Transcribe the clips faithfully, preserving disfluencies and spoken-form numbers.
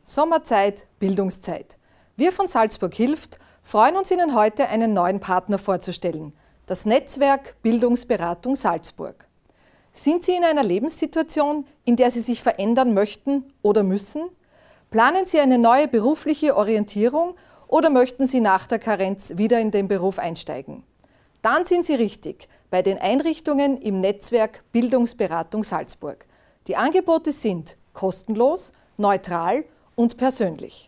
Sommerzeit, Bildungszeit. Wir von Salzburg hilft freuen uns, Ihnen heute einen neuen Partner vorzustellen, das Netzwerk Bildungsberatung Salzburg. Sind Sie in einer Lebenssituation, in der Sie sich verändern möchten oder müssen? Planen Sie eine neue berufliche Orientierung oder möchten Sie nach der Karenz wieder in den Beruf einsteigen? Dann sind Sie richtig bei den Einrichtungen im Netzwerk Bildungsberatung Salzburg. Die Angebote sind kostenlos, neutral und persönlich.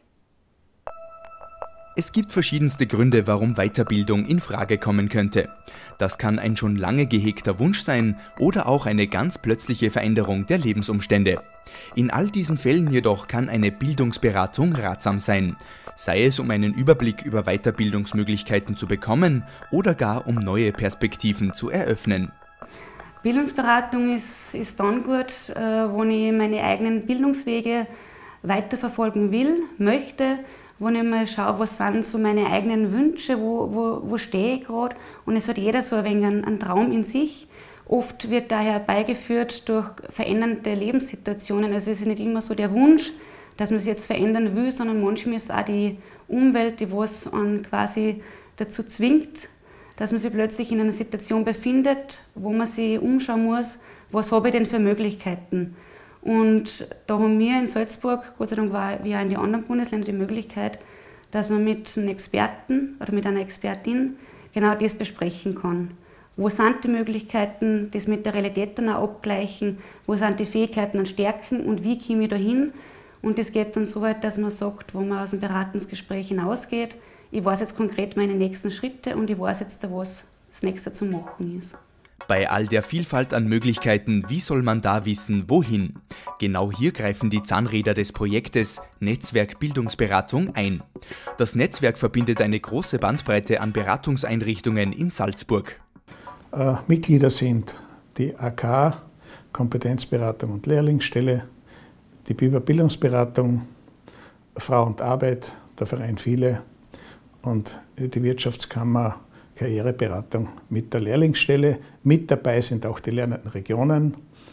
Es gibt verschiedenste Gründe, warum Weiterbildung in Frage kommen könnte. Das kann ein schon lange gehegter Wunsch sein oder auch eine ganz plötzliche Veränderung der Lebensumstände. In all diesen Fällen jedoch kann eine Bildungsberatung ratsam sein, sei es um einen Überblick über Weiterbildungsmöglichkeiten zu bekommen oder gar um neue Perspektiven zu eröffnen. Bildungsberatung ist, ist dann gut, äh, wenn ich meine eigenen Bildungswege weiterverfolgen will, möchte, wo ich mal schaue, was sind so meine eigenen Wünsche, wo, wo, wo stehe ich gerade. Und es hat jeder so ein wenig einen, einen Traum in sich. Oft wird daher herbeigeführt durch verändernde Lebenssituationen. Also es ist nicht immer so der Wunsch, dass man sich jetzt verändern will, sondern manchmal ist es auch die Umwelt, die was einen quasi dazu zwingt, dass man sich plötzlich in einer Situation befindet, wo man sich umschauen muss, was habe ich denn für Möglichkeiten. Und da haben wir in Salzburg, Gott sei Dank war wie auch in den anderen Bundesländern, die Möglichkeit, dass man mit einem Experten oder mit einer Expertin genau das besprechen kann. Wo sind die Möglichkeiten, das mit der Realität dann auch abgleichen, wo sind die Fähigkeiten und Stärken und wie komme ich da hin? Und das geht dann so weit, dass man sagt, wo man aus dem Beratungsgespräch hinausgeht, ich weiß jetzt konkret meine nächsten Schritte und ich weiß jetzt, was das nächste zu machen ist. Bei all der Vielfalt an Möglichkeiten, wie soll man da wissen, wohin? Genau hier greifen die Zahnräder des Projektes Netzwerk Bildungsberatung ein. Das Netzwerk verbindet eine große Bandbreite an Beratungseinrichtungen in Salzburg. Äh, Mitglieder sind die A K, Kompetenzberatung und Lehrlingsstelle, die Biber Bildungsberatung, Frau und Arbeit, der Verein Viele und die Wirtschaftskammer Karriereberatung mit der Lehrlingsstelle. Mit dabei sind auch die lernenden Regionen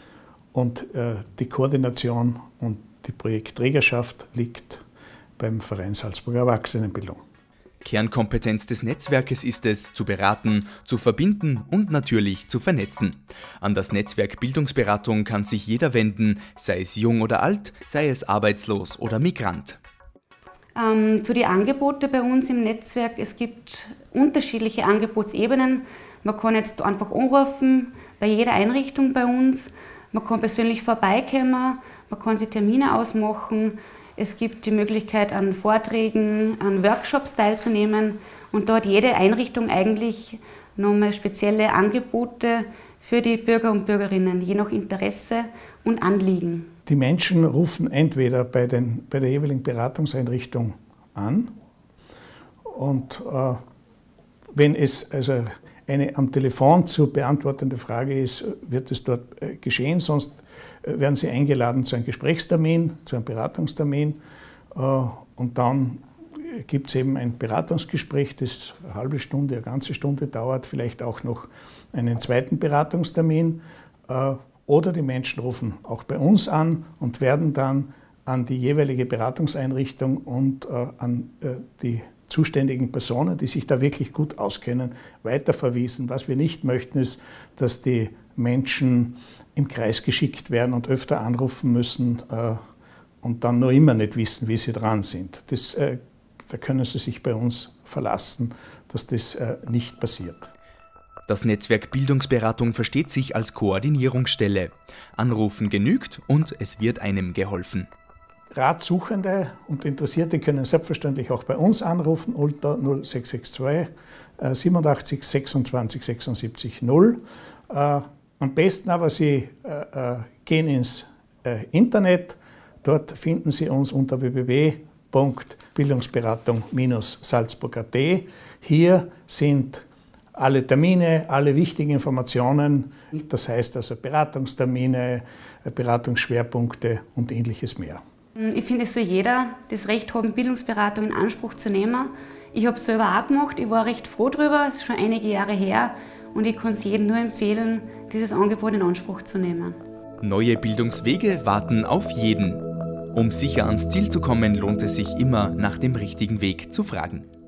und äh, die Koordination und die Projektträgerschaft liegt beim Verein Salzburger Erwachsenenbildung. Kernkompetenz des Netzwerkes ist es, zu beraten, zu verbinden und natürlich zu vernetzen. An das Netzwerk Bildungsberatung kann sich jeder wenden, sei es jung oder alt, sei es arbeitslos oder Migrant. Ähm, zu den Angeboten bei uns im Netzwerk, es gibt unterschiedliche Angebotsebenen. Man kann jetzt einfach anrufen bei jeder Einrichtung bei uns, man kann persönlich vorbeikommen, man kann sich Termine ausmachen, es gibt die Möglichkeit an Vorträgen, an Workshops teilzunehmen und da hat jede Einrichtung eigentlich nochmal spezielle Angebote für die Bürger und Bürgerinnen, je nach Interesse und Anliegen. Die Menschen rufen entweder bei, den, bei der jeweiligen Beratungseinrichtung an und äh, wenn es also eine am Telefon zu beantwortende Frage ist, wird es dort äh, geschehen, sonst äh, werden Sie eingeladen zu einem Gesprächstermin, zu einem Beratungstermin äh, und dann gibt es eben ein Beratungsgespräch, das eine halbe Stunde, eine ganze Stunde dauert, vielleicht auch noch einen zweiten Beratungstermin. Äh, Oder die Menschen rufen auch bei uns an und werden dann an die jeweilige Beratungseinrichtung und äh, an äh, die zuständigen Personen, die sich da wirklich gut auskennen, weiterverwiesen. Was wir nicht möchten, ist, dass die Menschen im Kreis geschickt werden und öfter anrufen müssen äh, und dann noch immer nicht wissen, wie sie dran sind. Das, äh, da können Sie sich bei uns verlassen, dass das äh, nicht passiert. Das Netzwerk Bildungsberatung versteht sich als Koordinierungsstelle. Anrufen genügt und es wird einem geholfen. Ratsuchende und Interessierte können selbstverständlich auch bei uns anrufen unter null sechs sechs zwei siebenundachtzig sechsundzwanzig sechsundsiebzig null. Äh, am besten aber Sie äh, äh, gehen ins äh, Internet. Dort finden Sie uns unter w w w punkt bildungsberatung salzburg punkt a t. Hier sind alle Termine, alle wichtigen Informationen, das heißt also Beratungstermine, Beratungsschwerpunkte und ähnliches mehr. Ich finde, es soll jeder das Recht haben, Bildungsberatung in Anspruch zu nehmen. Ich habe es selber auch gemacht, ich war recht froh darüber, es ist schon einige Jahre her und ich kann es jedem nur empfehlen, dieses Angebot in Anspruch zu nehmen. Neue Bildungswege warten auf jeden. Um sicher ans Ziel zu kommen, lohnt es sich immer, nach dem richtigen Weg zu fragen.